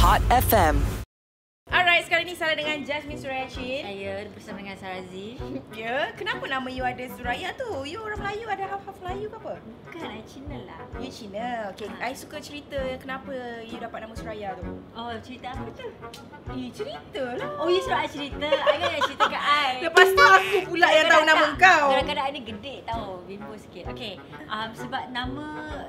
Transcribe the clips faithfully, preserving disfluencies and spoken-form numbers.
Hot F M. Alright, sekarang ni Sarah dengan Jasmine Suraya Chin. Saya bersama dengan Sarah Z. Ya, kenapa nama you ada Suraya tu? You orang Melayu, ada half-half Melayu ke apa? Bukan, I Cina lah. You Cina. Okay, I suka cerita kenapa you dapat nama Suraya tu. Oh, cerita apa tu? Eh, cerita lah. Oh, you suruh I cerita. I kan nak cerita kat I. Lepas tu aku pula yang tahu nama kau. Kadang-kadang I ni gede tau, bimbo sikit. Okay, um, sebab nama...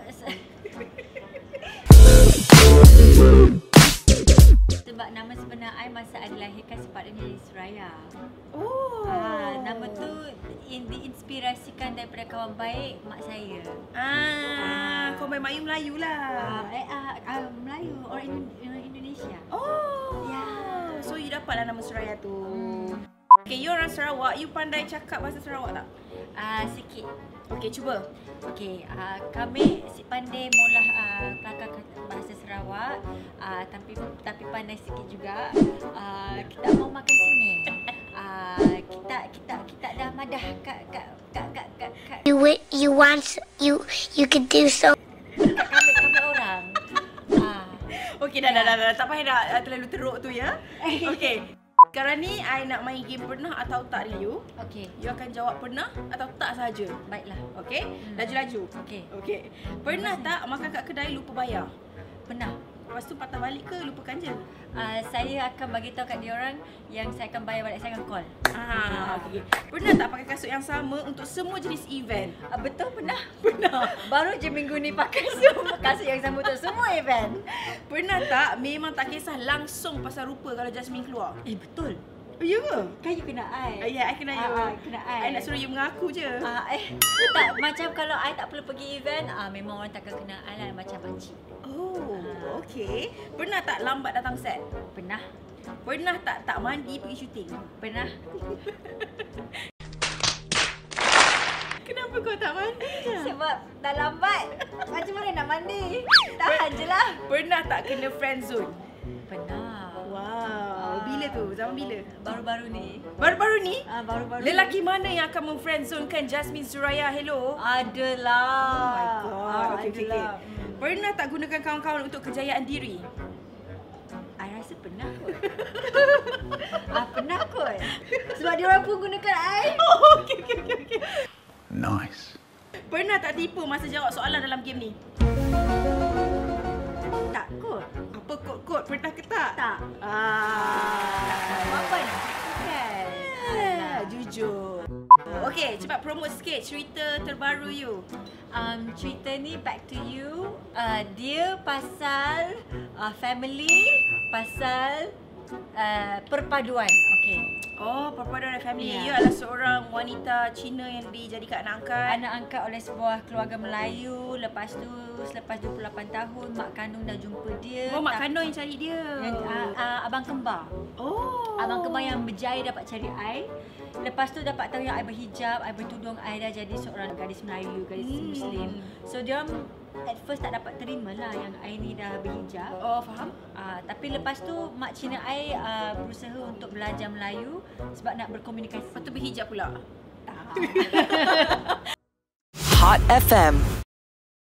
Sebab nama sebenar I masa I dilahirkan sepatutnya jadi Suraya. Oh. Ah, nama tu in, diinspirasikan daripada kawan baik mak saya. Ah, kau main Melayu Melayu lah. Ah, eh, ah, ah, Melayu, orang Indo- Indonesia. Oh. Ya. So you dapatlah nama Suraya tu. Okay, you orang Sarawak, you pandai cakap bahasa Sarawak tak? Ah, sikit. Okay, cuba. Okey, uh, kami si pandai molah uh, kelakar bahasa Sarawak, uh, tapi tapi pandai sikit juga. Uh, kita mau makan sini. Uh, kita kita kita dah madah kat kat kat kat kat, kat. You wi- you want you you could do so. Kat kami kami orang. Ah. Uh, Okey, dah, dah, dah, dah. Tak payah dah uh, terlalu teruk tu ya. Okey. Sekarang ni, I nak main game pernah atau tak dengan you. Okey. You akan jawab pernah atau tak sahaja. Baiklah. Okey? Hmm. Laju-laju. Okey. Okey. Pernah tak makan kat kedai lupa bayar? Pernah. Lepas tu patah balik ke lupakan je? Uh, saya akan bagi tahu kat dia orang yang saya akan bayar balik, saya akan call. Ah, okey. Pernah tak pakai kasut yang sama untuk semua jenis event? Uh, betul pernah? Pernah. Baru je minggu ni pakai semua kasut yang sama untuk semua event. Pernah tak memang tak kisah langsung pasal rupa kalau Jasmine keluar? Eh, betul. Oh, ya ke? Kan you kena I. Ah, ya, I kena you. Ah, ah, kena I. I nak suruh you mengaku je. Ah, eh, tak, macam kalau I tak perlu pergi event, ah, memang orang takkan kena I lah, macam makcik. Oh, okey. Pernah tak lambat datang set? Pernah. Pernah tak tak mandi pergi syuting? Pernah. Kenapa kau tak mandi? Sebab dah lambat. Macam mana nak mandi? Tahan je lah. Pernah tak kena friend zone? Pernah. Wow, bila tu? Zaman bila? Baru-baru ni. Baru-baru ni? Ah, baru-baru Lelaki mana yang akan memfriendzonekan Jasmine Suraya? Hello? Adalah. Oh my god. Ah, Okay, okay, okay. adalah. Pernah tak gunakan kawan-kawan untuk kejayaan diri? I rasa pernah kot. ah, pernah kot. Sebab dia orang pun gunakan I. Oh, okey, okey, okey, okey. Nice. Pernah tak tipu masa jawab soalan dalam game ni? Tak kot. Apa kod-kod? Pernah ke tak? Tak. Ah. Apa nak cakap? Ah, jujur. Okey, cepat promote sikit cerita terbaru you. Um, cerita ni back to you. Uh, dia pasal uh, family, pasal uh, perpaduan. Okay. Oh, perpaduan family. Ya. You adalah seorang wanita Cina yang dijadikan anak angkat. Anak angkat oleh sebuah keluarga Melayu. Lepas tu, selepas dua puluh lapan tahun, mak kandung dah jumpa dia. Oh, mak Tak- kandung yang cari dia. Yang, uh, uh, abang kembar. Oh. Abang kembar yang berjaya dapat cari I. Lepas tu dapat tahu yang I berhijab, I bertudung, I dah jadi seorang gadis Melayu, gadis Hmm. Muslim. So dia orang at first tak dapat terima lah yang I ni dah berhijab. Oh, faham? Uh, tapi lepas tu mak Cina I uh, berusaha untuk belajar Melayu sebab nak berkomunikasi. Lepas tu berhijab pula. Tak. Hot F M.